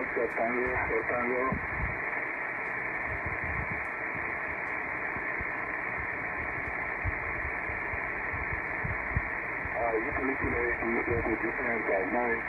Tango. Italy today, Japan 59.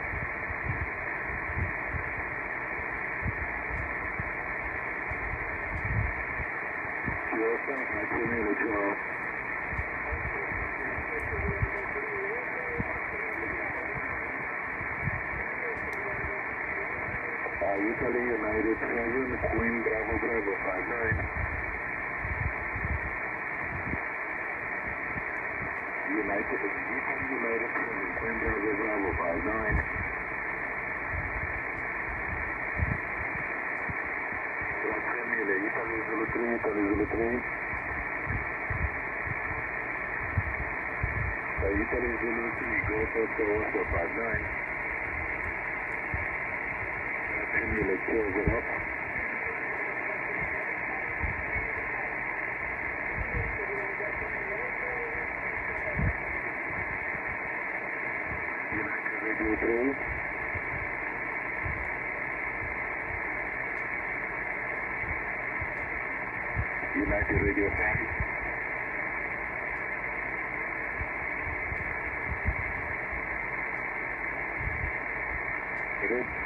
Italy United 7, Queen Bravo 59. United 7, Queen Bravo 59. Grazie mille, Italy Zulu 3, Italy Zulu 3. Italy Zulu 3, go for 59. Grazie mille, close it up. United Radio 3. United Radio 10. Good.